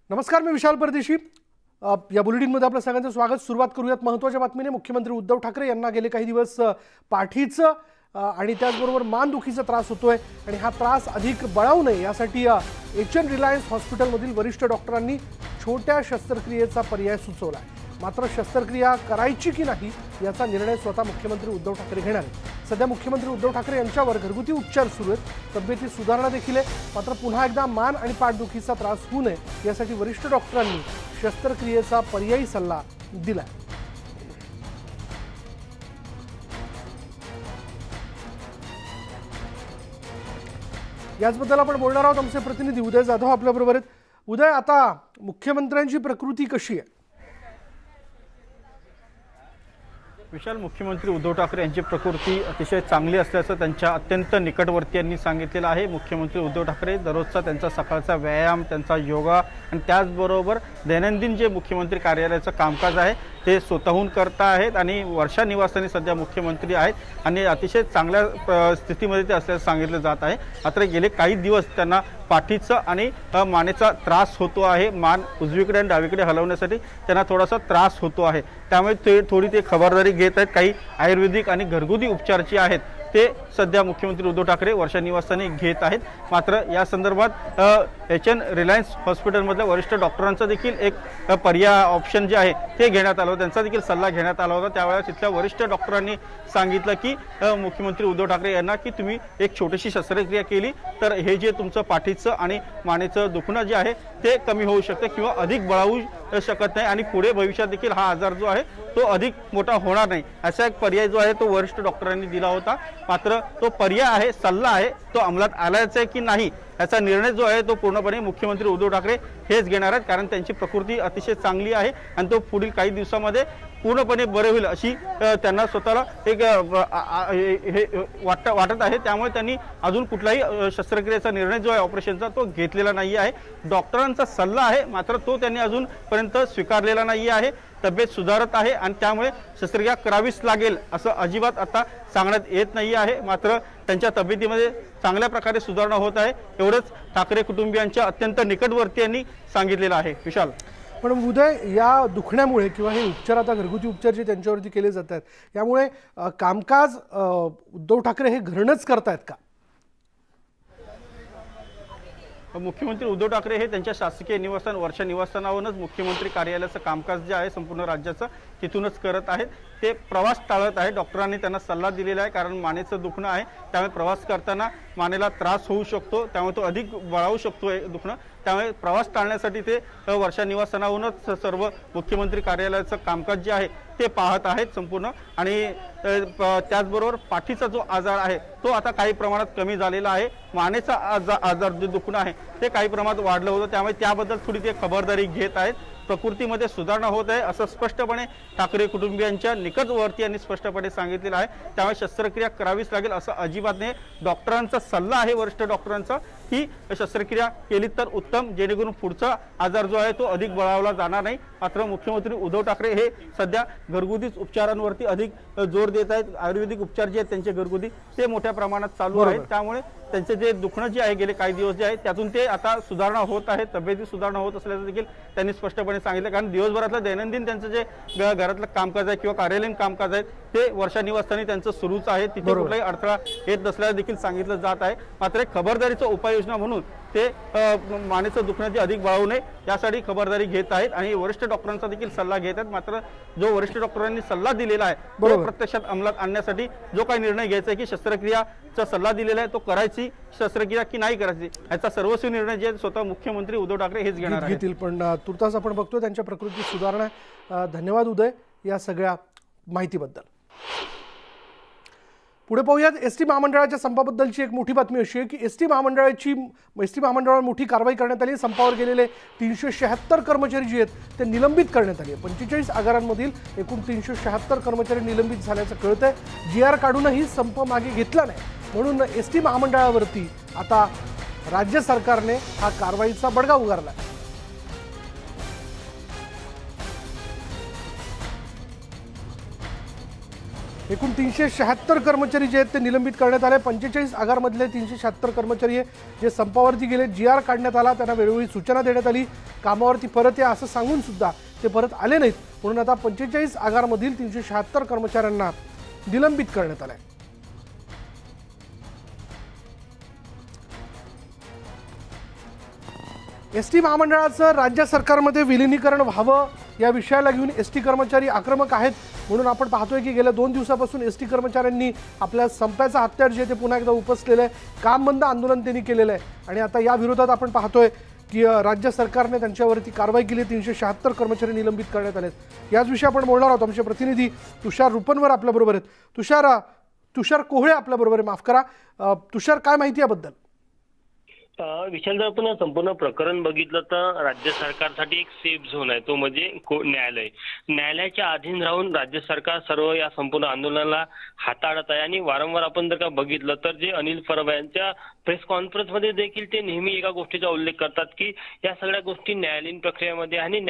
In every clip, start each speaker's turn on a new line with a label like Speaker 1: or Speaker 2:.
Speaker 1: नमस्कार, मी विशाल परदेशी। या बुलेटिनमध्ये आपलं सगळ्यांचं स्वागत। सुरुवात करूयात महत्त्वाच्या बातमीने। मुख्यमंत्री उद्धव ठाकरे यांना गेले काही दिवस पाठीचं आणि त्याचबरोबर मानदुखीचा त्रास होतोय आणि हा त्रास अधिक बळावू नये यासाठी एचएन रिलायन्स हॉस्पिटलमधील वरिष्ठ डॉक्टरांनी छोट्या शस्त्रक्रियेचा पर्याय सुचवला आहे। मात्र शस्त्रक्रिया करायची की नाही याचा निर्णय स्वतः मुख्यमंत्री उद्धव ठाकरे घेणार आहेत। सध्या मुख्यमंत्री उद्धव ठाकरे यांच्यावर घरगुती उपचार सुरू आहेत। तब्येतीत सुधारणा देखील आहे, मात्र पुन्हा एकदा मान आणि पाठदुखीचा त्रास होऊ नये यासाठी वरिष्ठ डॉक्टरांनी शस्त्रक्रियेचा पर्यायी सल्ला दिला। याचबद्दल आपण बोलणार आहोत। आमचे प्रतिनिधी उदय जाधव आपल्याबरोबर आहेत। उदय, आता मुख्यमंत्र्यांची प्रकृती कशी आहे?
Speaker 2: विशाल, मुख्यमंत्री उद्धव ठाकरे यांची प्रकृती अतिशय चांगली असल्याचं त्यांच्या अत्यंत निकटवर्तीयांनी सांगितलेलं आहे। मुख्यमंत्री उद्धव ठाकरे दररोजचा त्यांचा सकाळचा व्यायाम, त्यांचा योगा आणि त्याचबरोबर दैनंदिन जे मुख्यमंत्री कार्यालयाचं कामकाज आहे ते स्वतःहून करता आहेत आणि वर्षा निवासाने सध्या मुख्यमंत्री आहेत आणि अतिशय चांगल्या स्थितीमध्ये ते असल्याचं सांगितलं जात आहे। मात्र गेले काही दिवस त्यांना पाठीचा आणि मानेचा त्रास होतो आहे। मान उजवीकडे आणि डावीकडे हलवण्यासाठी त्यांना थोडासा त्रास होतो आहे, त्यामुळे ते थोडी खबरदारी घेत आहेत। काही आयुर्वेदिक आणि घरगुती उपचार जे आहेत ते सध्या मुख्यमंत्री उद्धव ठाकरे वर्षा निवासाने घेत आहेत। मात्र या संदर्भात एचएन रिलायन्स हॉस्पिटलमधल्या वरिष्ठ डॉक्टरांचा देखील एक पर्याय ऑप्शन जे आहे ते घेण्यात आलं होतं, त्यांचा देखील सल्ला घेण्यात आला होता। त्यावेळेस तिथल्या वरिष्ठ डॉक्टरांनी सांगितलं की मुख्यमंत्री उद्धव ठाकरे यांना की तुम्ही एक छोटीशी शस्त्रक्रिया केली तर हे जे तुमचं पाठीचं आणि मानेचं दुखणं जे आहे ते कमी होऊ शकते किंवा अधिक बळावू शकत नाही आणि पुढे भविष्यात देखील हा आजार जो आहे तो अधिक मोठा होणार नाही असा एक पर्याय जो आहे तो वरिष्ठ डॉक्टरांनी दिला होता। मात्र तो पर्याय आहे, सल्ला आहे, तो अंमलात आलाच आहे की नाही याचा निर्णय जो आहे तो पूर्णपणे मुख्यमंत्री उद्धव ठाकरे हेच घेणार आहेत, कारण त्यांची प्रकृती अतिशय चांगली आहे आणि तो पुढील काही दिवसांमध्ये पूर्णपणे बरे होईल अशी त्यांना स्वतःला एक हे वाटत आहे। त्यामुळे त्यांनी अजून कुठलाही शस्त्रक्रियेचा निर्णय जो आहे ऑपरेशनचा तो घेतलेला नाही आहे। डॉक्टरांचा सल्ला आहे मात्र तो त्यांनी अजूनपर्यंत स्वीकारलेला नाही आहे। तब्येत सुधारत आहे आणि त्यामुळे शस्त्रक्रिया करावीच लागेल असं अजिबात आता सांगण्यात येत नाही आहे। मात्र त्यांच्या तब्येतीमध्ये चांगल्या प्रकारे सुधारणा होत आहे एवढंच ठाकरे कुटुंबियांच्या अत्यंत निकटवर्तीयांनी सांगितलेलं आहे। विशाल,
Speaker 1: पण उदय, या दुखण्यामुळे किंवा हे उपचार, आता घरगुती उपचार जे त्यांच्यावरती केले जात आहेत यामुळे कामकाज उद्धव ठाकरे हे घरूनच करतायत का?
Speaker 2: मुख्यमंत्री उद्धव ठाकरे हे त्यांच्या शासकीय निवासन वर्षा निवासस्थानावरूनच मुख्यमंत्री कार्यालयाचं कामकाज जे आहे संपूर्ण राज्याचं तिथूनच करत आहेत। ते प्रवास टाळत आहे। डॉक्टरांनी त्यांना सल्ला दिलेला आहे, कारण मानेचं दुखणं आहे त्यामुळे प्रवास करताना मानेला त्रास होऊ शकतो, त्यामुळे तो अधिक बळावू शकतो दुखणं, त्यामुळे प्रवास टाळण्यासाठी ते वर्षा निवासस्थानावरूनच सर्व मुख्यमंत्री कार्यालयाचं कामकाज जे आहे ते पाहत आहेत संपूर्ण। आणि त्याचबरोबर पाठीचा जो आजार आहे तो आता काही प्रमाणात कमी झालेला आहे। मानेचा आजार जे दुखणं आहे ते काही प्रमाणात वाढलं होतं, त्यामुळे त्याबद्दल थोडी ते खबरदारी घेत आहेत। प्रकृतीमध्ये सुधारणा होत आहे असं स्पष्टपणे ठाकरे कुटुंबियांच्या निकटवर्ती यांनी स्पष्टपणे सांगितलेलं आहे। त्यामुळे शस्त्रक्रिया करावीच लागेल असं अजिबात नाही। डॉक्टरांचा सल्ला आहे, वरिष्ठ डॉक्टरांचा, ही शस्त्रक्रिया केली तर उत्तम, जेणेकरून पुढचा आजार जो आहे तो अधिक बळावला जाणार नाही। मात्र मुख्यमंत्री उद्धव ठाकरे हे सध्या घरगुती उपचारांवरती अधिक जोर देत आहेत। आयुर्वेदिक उपचार जे आहेत त्यांचे घरगुती ते मोठ्या प्रमाणात चालू आहेत, त्यामुळे त्यांचे जे दुखणं जे आहे गेले काही दिवस जे आहे त्यातून ते आता सुधारणा होत आहे, तब्येती सुधारणा होत असल्याचं देखील त्यांनी स्पष्टपणे सांगितलं। कारण दिवसभरातलं दैनंदिन त्यांचं जे घरातलं कामकाज आहे किंवा कार्यालयीन कामकाज आहे ते वर्षा निवासस्थानी त्यांचं सुरूच आहे, तिथे कुठलाही अडथळा येत नसल्याचं देखील सांगितलं जात आहे। मात्र खबरदारीचा उपाययोजना म्हणून ते मानेचं दुखणं जे अधिक बळावू नये यासाठी खबरदारी घेत आहेत आणि वरिष्ठ डॉक्टरांचा देखील सल्ला घेत आहेत। मात्र जो वरिष्ठ डॉक्टरांनी सल्ला दिलेला आहे तो प्रत्यक्षात अंमलात आणण्यासाठी जो काही निर्णय घ्यायचा आहे की शस्त्रक्रियाचा सल्ला दिलेला आहे तो करायची शस्त्रक्रिया की नाही करायची याचा सर्वस्वी निर्णय जे स्वतः मुख्यमंत्री उद्धव ठाकरे हेच घेणार आहेत।
Speaker 1: पण तुर्तास आपण बघतोय त्यांच्या प्रकृतीत सुधारणा। धन्यवाद उदय या सगळ्या माहितीबद्दल। पुढे पाहूयात एसटी महामंडळाच्या संपाबद्दलची एक मोठी बातमी अशी आहे की एसटी महामंडळावर मोठी कारवाई करण्यात आली। संपावर गेलेले 376 कर्मचारी जे आहेत ते निलंबित करण्यात आले। 45 आगारांमधील एकूण 376 कर्मचारी निलंबित झाल्याचं कळतंय। GR काढूनही संप मागे घेतला नाही, म्हणून एसटी महामंडळावरती आता राज्य सरकारने हा कारवाईचा बडगा उगारला। एकूण 376 कर्मचारी जे आहेत ते निलंबित करण्यात आले। 45 आगारमधले 376 कर्मचारी आहे जे संपावरती गेले। GR काढण्यात आला, त्यांना वेळोवेळी सूचना देण्यात आली कामावरती परत या असं सांगून सुद्धा ते परत आले नाहीत, म्हणून आता 45 आगारमधील 376 कर्मचाऱ्यांना निलंबित करण्यात आले। एसटी महामंडळाचं राज्य सरकारमध्ये विलीनीकरण व्हावं या विषयाला घेऊन एसटी कर्मचारी आक्रमक आहेत, म्हणून आपण पाहतोय की गेल्या 2 दिवसापासून एसटी कर्मचाऱ्यांनी आपल्या संपाचं हत्यार जे ते पुन्हा एकदा उपसलेलं आहे। काम बंद आंदोलन त्यांनी केलेलं आहे आणि आता या विरोधात आपण पाहतोय की राज्य सरकारने त्यांच्यावरती कारवाई केली। 376 कर्मचारी निलंबित करण्यात आलेत। याच विषयी आपण बोलणार आहोत। आमचे प्रतिनिधी तुषार रुपनवर आपल्याबरोबर आहेत। तुषार कोहळे आपल्याबरोबर आहे, माफ करा। तुषार, काय माहिती याबद्दल?
Speaker 3: विशाल, जर आपण संपूर्ण प्रकरण बघितलं तर राज्य सरकारसाठी एक सेफ झोन आहे, तो म्हणजे न्यायालय। न्यायालयाच्या अधीन राहून राज्य सरकार सर्व या संपूर्ण आंदोलनाला हाताळत आहे आणि वारंवार आपण जर का बघितलं तर जे अनिल परब यांच्या प्रेस कॉन्फरन्समध्ये देखील ते नेहमी एका गोष्टीचा उल्लेख करतात की या सगळ्या गोष्टी न्यायालयीन प्रक्रियेमध्ये आणि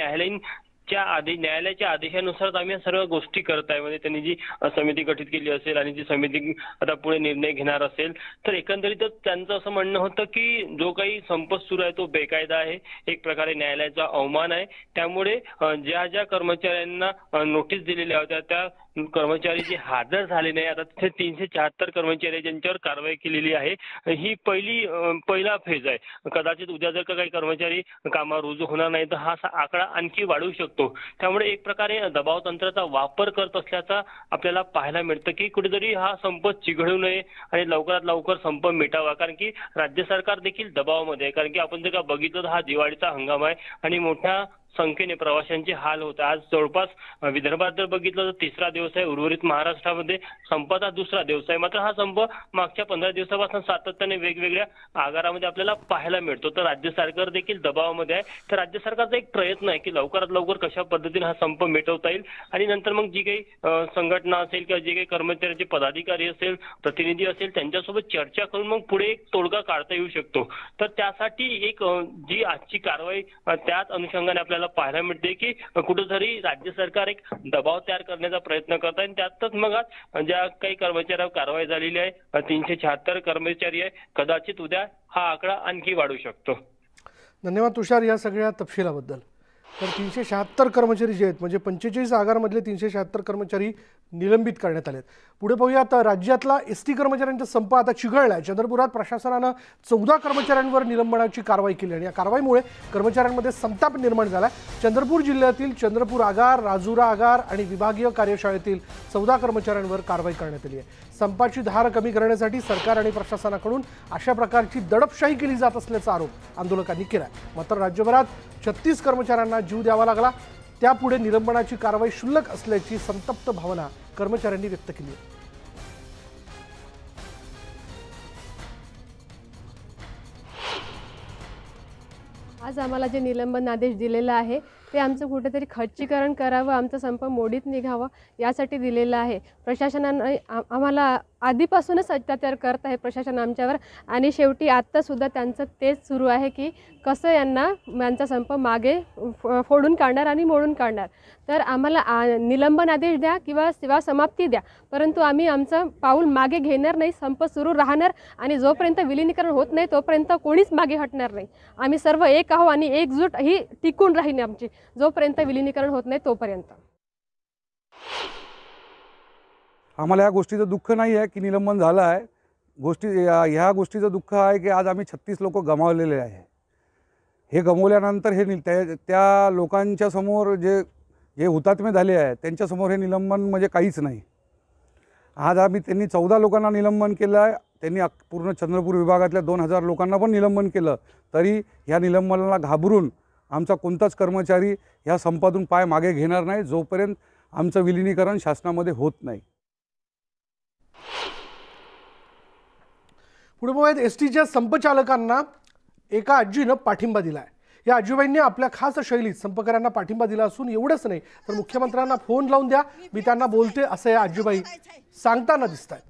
Speaker 3: न्यायालयाच्या आदेशानुसार आम्ही या सर्व गोष्टी करत आहे। म्हणजे त्यांनी जी समिती गठीत केली असेल आणि जी समिती आता पुढे निर्णय घेणार असेल, तर एकंदरीतच त्यांचं असं म्हणणं होतं की जो काही संप सुरू आहे तो बेकायदा आहे, एक प्रकारे न्यायालयाचा अवमान आहे। त्यामुळे ज्या कर्मचाऱ्यांना नोटीस दिलेल्या होत्या त्या कर्मचारी जे हजर झाले नाही, आता तिथे 376 कर्मचारी ज्यांच्यावर कारवाई केलेली आहे। ही पहिला फेज आहे। कदाचित उद्या जर का काही कर्मचारी कामावर रुजू होणार नाही तर हा आकडा आणखी वाढू शकतो। त्यामुळे एक प्रकारे दबाव तंत्राचा वापर करत असल्याचा आपल्याला पाहायला मिळतं की कुठेतरी हा संप चिघळू नये आणि लवकरात लवकर संप मिटावा, कारण की राज्य सरकार देखील दबावामध्ये आहे। कारण की आपण जर का बघितलं तर हा दिवाळीचा हंगाम आहे आणि मोठ्या संख्येने प्रवाशांचे हाल होत। आज जवळपास विदर्भात जर बघितलं तर 3रा दिवस आहे, उर्वरित महाराष्ट्रामध्ये संपाचा 2रा दिवस आहे। मात्र हा संप मागच्या 15 दिवसापासून सातत्याने वेगवेगळ्या आगारामध्ये आपल्याला पाहायला मिळतो। तर राज्य सरकार देखील दबावामध्ये आहे। तर राज्य सरकारचा एक प्रयत्न आहे की लवकरात लवकर कशा पद्धतीने हा संप मिटवता येईल आणि नंतर मग जी काही संघटना असेल किंवा जे काही कर्मचाऱ्यांचे पदाधिकारी असेल, प्रतिनिधी असेल, त्यांच्यासोबत चर्चा करून मग पुढे एक तोडगा काढता येऊ शकतो। तर त्यासाठी एक जी आजची कारवाई त्याच अनुषंगाने आपल्याला पाहायला मिळते की कुठेतरी राज्य सरकार एक दबाव तयार करण्याचा प्रयत्न करत आहे। त्यातच मग आज ज्या काही कर्मचाऱ्यांवर कारवाई झालेली आहे, 376 कर्मचारी आहे, कदाचित उद्या हा आकडा आणखी वाढू शकतो।
Speaker 1: धन्यवाद तुषार या सगळ्या तपशिलाबद्दल। तर 376 कर्मचारी जे आहेत म्हणजे 45 आगारमधले 376 कर्मचारी निलंबित करण्यात आलेत। पुढे पाहूयात, राज्यातला एसटी कर्मचाऱ्यांचा संप आता चिघळलाय। चंद्रपुरात प्रशासनानं 14 कर्मचाऱ्यांवर निलंबनाची कारवाई केली आणि या कारवाईमुळे कर्मचाऱ्यांमध्ये संताप निर्माण झालाय। चंद्रपूर जिल्ह्यातील चंद्रपूर आगार, राजुरा आगार आणि विभागीय कार्यशाळेतील 14 कर्मचाऱ्यांवर कारवाई करण्यात आली आहे। संपाची धार कमी करण्यासाठी सरकार आणि प्रशासनाकडून अशा प्रकारची दडपशाही केली जात असल्याचा आरोप आंदोलकांनी केलाय। मात्र राज्यभरात 36 कर्मचाऱ्यांना जीव द्यावा लागला। त्यापुढे निलंबनाची कारवाई क्षुल्लक असल्याची संतप्त भावना कर्मचाऱ्यांनी व्यक्त केली आहे।
Speaker 4: आज आम्हाला जे निलंबन आदेश दिलेला आहे ते आमचं कुठेतरी खच्चीकरण करावं, आमचा संप मोडीत निघावा यासाठी दिलेलं आहे। प्रशासनाने आम्हाला आधीपासूनच अत्याचार करत आहे प्रशासन आमच्यावर आणि शेवटी आत्तासुद्धा त्यांचं तेच सुरू आहे की कसं यांचा संप मागे फोडून काढणार आणि मोडून काढणार। तर आम्हाला निलंबन आदेश द्या किंवा सेवा समाप्ती द्या, परंतु आम्ही आमचं पाऊल मागे घेणार नाही। संप सुरू राहणार आणि जोपर्यंत विलीनीकरण होत नाही तोपर्यंत कोणीच मागे हटणार नाही। आम्ही सर्व एक आहोत आणि एकजूट ही टिकून राहील आमची जोपर्यंत विलीनीकरण होत नाही तोपर्यंत।
Speaker 5: आम्हाला या गोष्टीचं दुःख नाही आहे की निलंबन झालं आहे, ह्या गोष्टीचं दुःख आहे की आज आम्ही 36 लोक गमावलेले आहे। हे गमावल्यानंतर त्या लोकांच्या समोर जे हुतात्मे झाले आहे त्यांच्यासमोर हे निलंबन म्हणजे काहीच नाही। आज त्यांनी 14 लोकांना निलंबन केलं आहे, त्यांनी पूर्ण चंद्रपूर विभागातल्या 2000 लोकांना पण निलंबन केलं, तरी ह्या निलंबनाला घाबरून आमचा कोणताच कर्मचारी ह्या संपातून पाय मागे घेणार नाही जोपर्यंत आमचं विलीनीकरण शासनामध्ये होत नाही।
Speaker 1: पुढे बघूयात, एसटीच्या संपचालकांना एका आजीनं पाठिंबा दिलाय। या आजीबाईंनी आपल्या खास शैलीत संपकऱ्यांना पाठिंबा दिला असून एवढंच नाही तर मुख्यमंत्र्यांना फोन लावून द्या, मी त्यांना बोलते असं या आजीबाई सांगताना दिसतायत।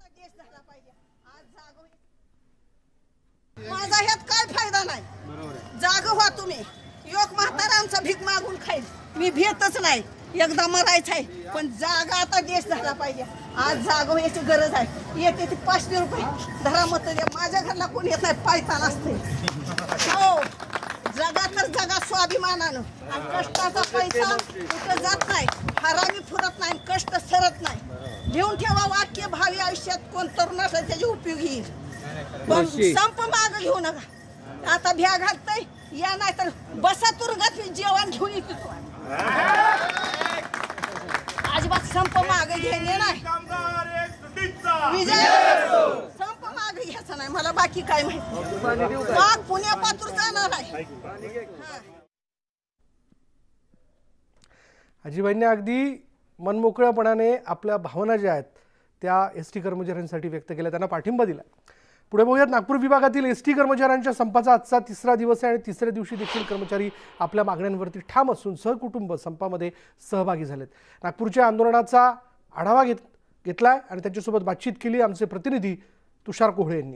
Speaker 6: माझा ह्यात काय फायदा नाही, जाग व्हा तुम्ही। योग म्हातारा आमचा भीक मागून खाईल, मी भेटच नाही। एकदा मरायचं आहे, पण जागा आता देश झाला पाहिजे. आज जागा याची गरज आहे. येते ते 500 रुपये धरा मत द्या. माझ्या घरला कोण येत नाही, पायतान असते. हो, जगा तर जगा स्वाभिमानानं. कष्टाचा पैसा कुठं जात नाही, हरामी फुरत नाही, कष्ट सरत नाही. घेऊन ठेवा वाक्य, भावी आयुष्यात कोण तरुण असेल त्याची उपयोग येईल. पण संप माग घेऊ नका. आता भ्या घालतय या, नाही तर बसा तुरुंगात जेवण घेऊन येतो. अजिबात संप मागे घेणे नाही. विजय संप मागे घ्यायचा नाही. मला बाकी काय माहिती. मग पुण्यापासून जाणार आहे.
Speaker 1: आजीबाईंनी अगदी मनमोकळ्यापणाने आपल्या भावना ज्या आहेत त्या एसटी कर्मचाऱ्यांसाठी व्यक्त केल्या, त्यांना पाठिंबा दिला. पुढे बघूयात, नागपूर विभागातील एसटी कर्मचाऱ्यांच्या संपाचा आजचा 3रा दिवस आहे आणि 3ऱ्या दिवशी देखील कर्मचारी आपल्या मागण्यांवरती ठाम असून सहकुटुंब संपामध्ये सहभागी झालेत. नागपूरच्या आंदोलनाचा आढावा घेतलाय आणि त्यांच्यासोबत बातचीत केली आमचे प्रतिनिधी तुषार कोहळे यांनी.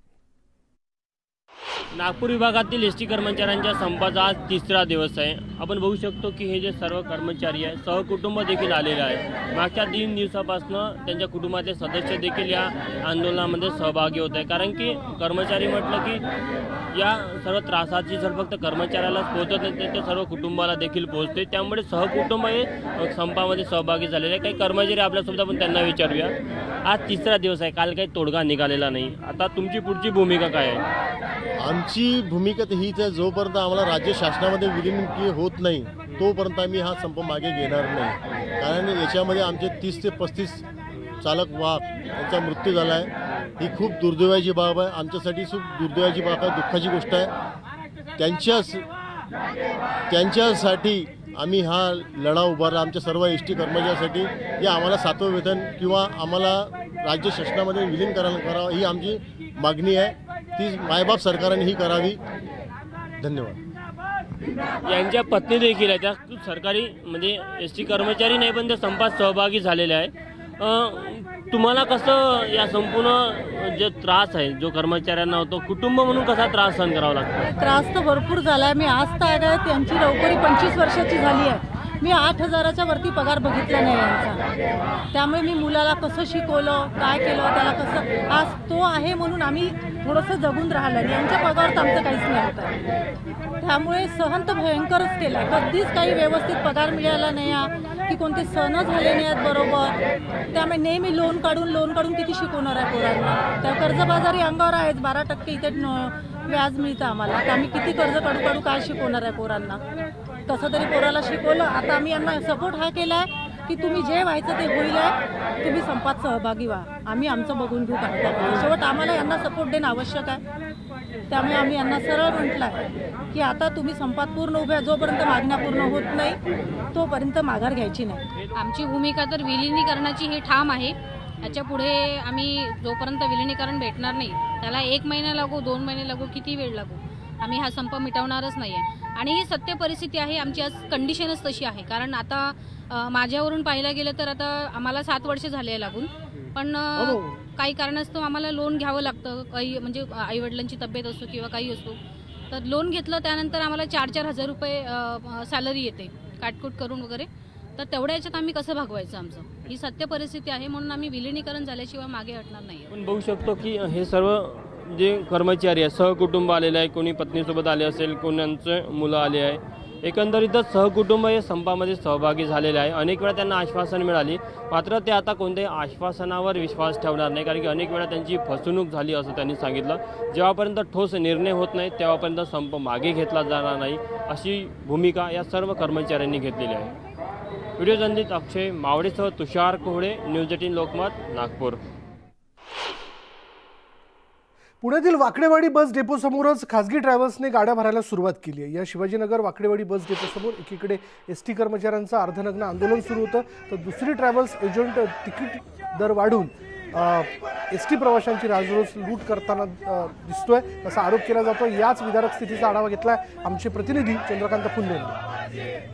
Speaker 7: नागपूर विभागातील एसटी कर्मचाऱ्यांच्या संपाचा आज 3रा दिवस आहे. आपण बघू शकतो की हे जे सर्व कर्मचारी आहे सहकुटुंब देखील आलेले आहे. मागच्या 3 दिवसापासून त्यांच्या कुटुंबाचे सदस्य देखील या आंदोलनामध्ये सहभागी होत आहे. कारण की कर्मचारी म्हटलं की या सर्व त्रासाची जर फक्त कर्मचाऱ्यालाच पोहोचत नाही तर सर्व कुटुंबाला देखील पोहोचते. त्यामुळे सहकुटुंब हे संपामध्ये सहभागी झालेले आहे. काही कर्मचारी आपल्यासोबत आपण त्यांना विचारूया. आज 3रा दिवस आहे, काल काही तोडगा निघालेला नाही. आता तुमची पुढची भूमिका काय आहे?
Speaker 8: आमची भूमिका तर हीच आहे, जोपर्यंत आम्हाला राज्य शासनामध्ये विलीन होत नाही तोपर्यंत आम्ही हा संप मागे घेणार नाही. कारण याच्यामध्ये आमचे 30 ते 35 चालक वाहक यांचा मृत्यू झाला आहे. ही खूप दुर्दैवाची बाब आहे. आमच्यासाठी खूप दुर्दैवाची बाब आहे, दुःखाची गोष्ट आहे. त्यांच्यासाठी आम्ही हा लढा उभारला. आमच्या सर्व एसटी कर्मचाऱ्यांसाठी जे आम्हाला 7वं वेतन किंवा आम्हाला राज्य शासनामध्ये विलीन करावं ही आमची मागणी आहे. ती मायबाप सरकारने ही करावी. धन्यवाद.
Speaker 7: यांच्या पत्नी देखील आहे, त्या सरकारी म्हणजे एसटी कर्मचारी नाही पण त्या संपात सहभागी झालेल्या आहे. तुम्हाला कसं या संपूर्ण जे त्रास आहे जो कर्मचाऱ्यांना होतो कुटुंब म्हणून कसा त्रास सहन करावा लागतो?
Speaker 9: त्रास तर भरपूर झाला आहे. मी आज तर आहे त्यांची नोकरी 25 वर्षाची झाली आहे. मी 8,000च्या वरती पगार बघितला नाही यांचा. त्यामुळे मी मुलाला कसं शिकवलं, काय केलं, त्याला कसं आज तो आहे म्हणून आम्ही थोडंसं जगून राहिलं. यांच्या पगारावर आमचं काहीच नाही होतं. त्यामुळे सहन तर भयंकरच केला. कधीच काही व्यवस्थित पगार मिळाला नाही की कोणते सण झाले नाही आहेत बरोबर. त्यामुळे नेहमी लोन काढून किती शिकवणार आहे पोरांना. त्या कर्जबाजारी अंगावर आहेच. 12% इथे व्याज मिळतं आम्हाला. तर आम्ही किती कर्ज काढू काय शिकवणार आहे पोरांना. तसं तरी पोराला शिकवलं. आता आम्ही यांना सपोर्ट हा केला आहे की तुम्ही जे व्हायचं ते होईल आहे, तुम्ही संपात सहभागी व्हा, आम्ही आमचं बघून घेऊ. काय शेवट आम्हाला यांना सपोर्ट देणं आवश्यक आहे. त्यामुळे आम्ही यांना सरळ म्हटलं आहे की आता तुम्ही संपात पूर्ण उभ्या, जोपर्यंत मागण्या पूर्ण होत नाही तोपर्यंत माघार घ्यायची नाही.
Speaker 10: आमची भूमिका तर विलिनीकरणाची ही ठाम आहे. याच्या पुढे आम्ही जोपर्यंत विलिनीकरण भेटणार नाही त्याला 1 महिना लागो 2 महिने लागो किती वेळ लागो आम्ही हा संप मिटवणारच नाही आहे. आणि ही सत्य परिस्थिती आहे. आमची आज कंडिशनच तशी आहे. कारण आता माझ्यावरून पाहायला गेलं तर आता आम्हाला 7 वर्ष झाले लागून, पण काही कारणास्तव आम्हाला लोन घ्यावं लागतं. काही म्हणजे आईवडिलांची तब्येत असो किंवा काही असो, तर लोन घेतलं त्यानंतर आम्हाला 4-4 हजार रुपये सॅलरी येते काटकूट करून वगैरे. तर तेवढ्या याच्यात आम्ही कसं भागवायचं आमचं, ही सत्य परिस्थिती आहे. म्हणून आम्ही विलिनीकरण झाल्याशिवाय मागे हटणार नाही.
Speaker 7: आपण बघू शकतो की हे सर्व जे कर्मचारी आहे सहकुटुंब आलेले आहे. कोणी पत्नीसोबत आले असेल, कोणाचे मुलं आले आहे. एकंदरीतच सहकुटुंब हे संपामध्ये सहभागी झालेले आहे. अनेक वेळा त्यांना आश्वासन मिळाली, मात्र ते आता कोणत्याही आश्वासनावर विश्वास ठेवणार नाही. कारण की अनेक वेळा त्यांची फसवणूक झाली असं त्यांनी सांगितलं. जेव्हापर्यंत ठोस निर्णय होत नाही तेव्हापर्यंत संप मागे घेतला जाणार नाही, अशी भूमिका या सर्व कर्मचाऱ्यांनी घेतलेली आहे. व्हिडिओ जर्नलिस्ट अक्षय मावडेसह तुषार कोहळे, न्यूज 18 लोकमत, नागपूर.
Speaker 1: पुण्यातील वाकडेवाडी बस डेपोसमोरच खासगी ट्रॅव्हल्सने गाड्या भरायला सुरुवात केली आहे. या शिवाजीनगर वाकडेवाडी बस डेपोसमोर एकीकडे एसटी कर्मचाऱ्यांचं अर्धनग्न आंदोलन सुरू होतं, तर दुसरी ट्रॅव्हल्स एजंट तिकीट दर वाढून एसटी प्रवाशांची राजरोज लूट करताना दिसतोय असा आरोप केला जातो. याच विदारक स्थितीचा आढावा घेतलाय आमचे प्रतिनिधी चंद्रकांत फुंदे यांनी.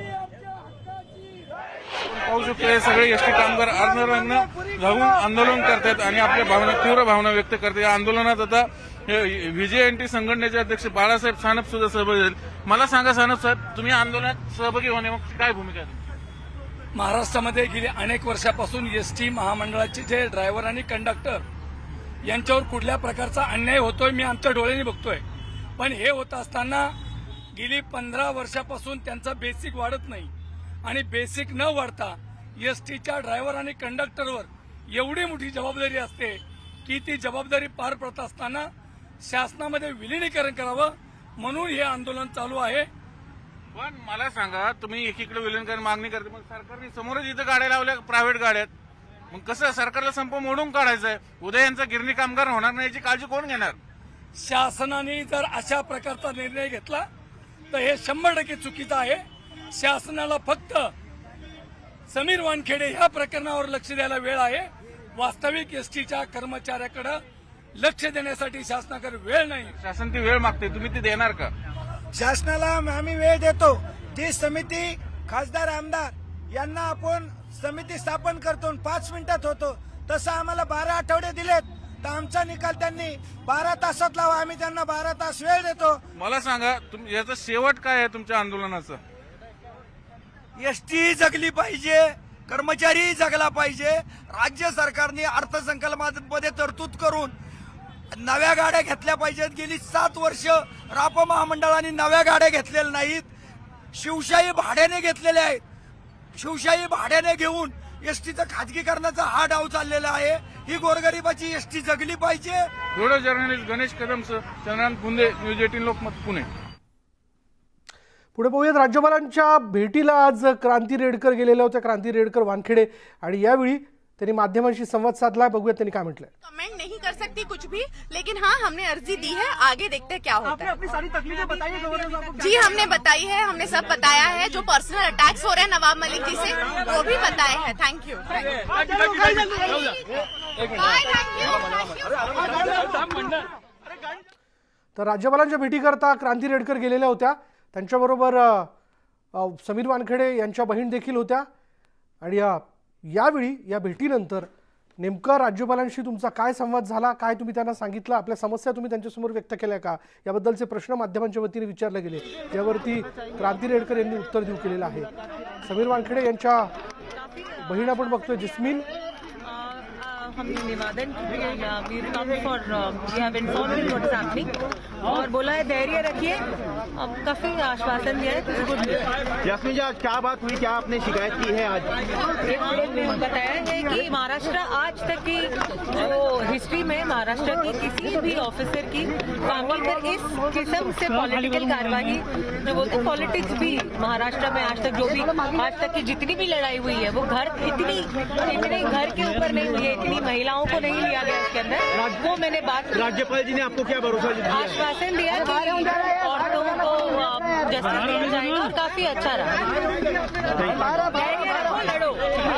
Speaker 11: पाहू शकतो हे सगळे एसटी कामगार अर्धनग्न जाऊन आंदोलन करतात आणि आपल्या भावना तीव्र भावना व्यक्त करतात. या आंदोलनात आता व्हीजेएनटी संघटनेचे अध्यक्ष बाळासाहेब सानप सुद्धा सहभागी झाले. मला सांगा सानप साहेब, तुम्ही आंदोलनात सहभागी होणे मग काय भूमिका आहे?
Speaker 12: महाराष्ट्रामध्ये गेली अनेक वर्षापासून एसटी महामंडळाचे जे ड्रायव्हर आणि कंडक्टर यांच्यावर कुठल्या प्रकारचा अन्याय होतोय मी आमच्या डोळ्यांनी बघतोय. पण हे होत असताना गेली 15 वर्षापासून त्यांचा बेसिक वाढत नाही आणि बेसिक न वाढता एसटीच्या ड्रायव्हर आणि कंडक्टरवर एवढी मोठी जबाबदारी असते की ती जबाबदारी पार पडत असताना शासनामध्ये विलीनीकरण करावं म्हणून हे आंदोलन चालू आहे.
Speaker 11: पण मला सांगा, तुम्ही एकीकडे विलीनीकरण मागणी करते, मग सरकारने समोरच इथं गाड्या लावल्या प्रायव्हेट गाड्यात, मग कसं सरकारला संप मोडून काढायचंय? उद्या यांचा गिरणी कामगार होणार नाही याची काळजी कोण घेणार?
Speaker 12: शासनाने जर अशा प्रकारचा निर्णय घेतला तर हे 100% चुकीचं आहे. शासनाला फक्त समीर वानखेडे ह्या प्रकरणावर लक्ष द्यायला वेळ आहे. वास्तविक एसटीच्या कर्मचाऱ्याकडे लक्ष देण्यासाठी शासनाकडे वेळ नाही.
Speaker 11: शासन ती वेळ मागते, तुम्ही ती देणार का?
Speaker 13: शासनाला आम्ही वेळ देतो. ती समिती खासदार आमदार यांना आपण समिती स्थापन करतो 5 मिनिटात होतो, तसं आम्हाला 12 आठवडे दिलेत तर आमचा निकाल त्यांनी 12 तासात लावा. आम्ही त्यांना 12 तास वेळ देतो.
Speaker 11: मला सांगा, याचा शेवट काय आहे तुमच्या आंदोलनाचं?
Speaker 13: एसटी जगली पाहिजे, कर्मचारी जगला पाहिजे. राज्य सरकारने अर्थसंकल्पामध्ये तरतूद करून नव्या गाड्या घेतल्या पाहिजेत. गेली 7 वर्ष राप महामंडळाने नव्या गाड्या घेतलेल्या नाहीत. शिवशाही भाड्याने घेतलेल्या आहेत. शिवशाही भाड्याने घेऊन एसटीचं खाजगीकरणाचा हा डाव चाललेला आहे. ही गोरगरिबाची एसटी जगली पाहिजे.
Speaker 11: व्हिडिओ जर्नलिस्ट गणेश कदमसह चंद्रकांत गुंदे, न्यूज 18 लोकमत, पुणे.
Speaker 1: पुढे पाहूयात, राज्यपालांच्या भेटीला आज क्रांती रेडकर गेलेल्या होत्या, क्रांती रेडकर वानखेडे, आणि यावेळी त्यांनी माध्यमांशी संवाद साधला. बघूयात त्यांनी काय म्हटलंय.
Speaker 14: कमेंट नहीं कर सकती कुछ भी, लेकिन हाँ हमने अर्जी दी है, आगे देखते हैं क्या होता है.
Speaker 15: अपनी सारी तकलीफें बताई है?
Speaker 14: जी हमने बताई है, हमने सब बताया है. जो पर्सनल अटैक्स हो रहे हैं नवाब मलिक जी से वो भी बताए हैं. Thank you.
Speaker 1: तर राज्यपालांच्या भेटीकरता क्रांती रेडकर गेलेल्या होत्या. त्यांच्याबरोबर समीर वानखेडे यांच्या बहीण देखील होत्या. आणि यावेळी या भेटीनंतर नेमका राज्यपालांशी तुमचा काय संवाद झाला, काय तुम्ही त्यांना सांगितलं, आपल्या समस्या तुम्ही त्यांच्यासमोर व्यक्त केल्या का, याबद्दलचे प्रश्न माध्यमांच्या वतीने विचारले गेले, यावरती क्रांती रेडकर यांनी उत्तर देऊ केलेलं आहे. समीर वानखेडे यांच्या बहीण आपण बघतोय, जिस्मीन.
Speaker 16: हमने निवेदन और बोला है धैर्य रखिए. अब काफी आश्वासन दिया है.
Speaker 17: यास्मीन जी, आज क्या बात हुई, क्या आपने शिकायत की है? आज
Speaker 16: बताया है कि महाराष्ट्र आज तक की जो हिस्ट्री में महाराष्ट्र की किसी भी ऑफिसर की फैमिली पर इस किस्म से पॉलिटिकल कार्रवाई, जो बोलते पॉलिटिक्स भी महाराष्ट्र में आज तक जो भी आज तक की जितनी भी लड़ाई हुई है वो इतनी घर के ऊपर नहीं हुई है, इतनी महिलाओं को नहीं लिया गया इसके अंदर. वो मैंने बात,
Speaker 17: राज्यपाल जी ने आपको क्या भरोसा दिया?
Speaker 16: आश्वासन दिया कि औरतों को जस्टिस दिया जाएगा और काफी अच्छा रहा. लड़ो.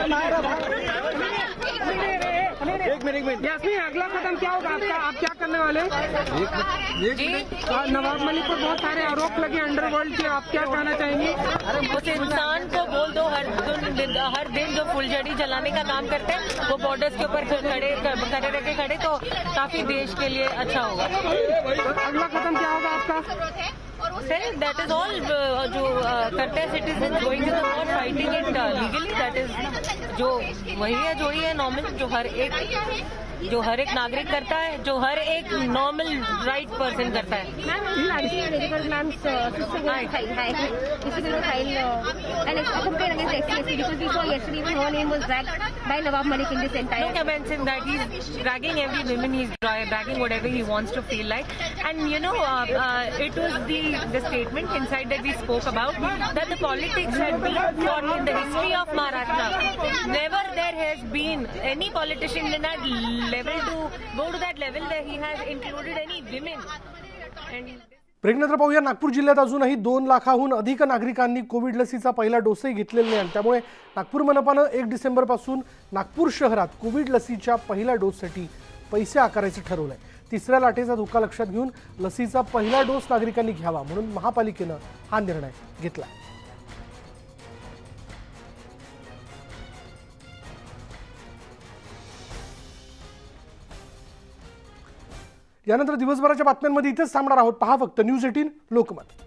Speaker 15: एक मिनट यास्मीन, अगला कदम क्या होगा आपका? आप क्या करने वाले?
Speaker 16: जी,
Speaker 15: नवाब मलिक पर बहुत सारे आरोप लगे अंडरवर्ल्ड के, आप क्या कहना चाहेंगे?
Speaker 16: उस इंसान को बोल दो हर दिन जो फुलझड़ी जलाने का काम करते हैं वो बॉर्डर्स के ऊपर खड़े तो काफी देश के लिए अच्छा होगा.
Speaker 15: अगला कदम क्या होगा आपका?
Speaker 16: That is all. जो करते हैं citizen going to the court fighting it legally, that is जो वही है जो ही है नॉर्मल, जो हर एक नागरिक करता है, जो हर एक नॉर्मल राइट पर्सन करता है.
Speaker 18: Nawab Malik in this entire.
Speaker 16: No comments in that. He's dragging every woman. He's dragging whatever he wants to feel like. And you know, it was the statement inside that we spoke about that the politics had been fought in the history of Maharashtra. Never there has been any politician in that level to go to that level that he has included any women. And
Speaker 1: ब्रेकनंतर पाहूया, नागपूर जिल्ह्यात अजूनही 2 लाखाहून अधिक नागरिकांनी Covid लसीचा पहिला डोसही घेतलेला नाही. त्यामुळे नागपूर मनपानं 1 डिसेंबरपासून नागपूर शहरात कोविड लसीच्या पहिल्या डोससाठी पैसे आकारायचं ठरवलंय. तिसऱ्या लाटेचा धोका लक्षात घेऊन लसीचा पहिला डोस नागरिकांनी घ्यावा म्हणून महापालिकेनं हा निर्णय घेतला. यानंतर दिवसभराच्या बातम्यांमध्ये इथेच थांबणार आहोत. पहा फक्त न्यूज 18 लोकमत.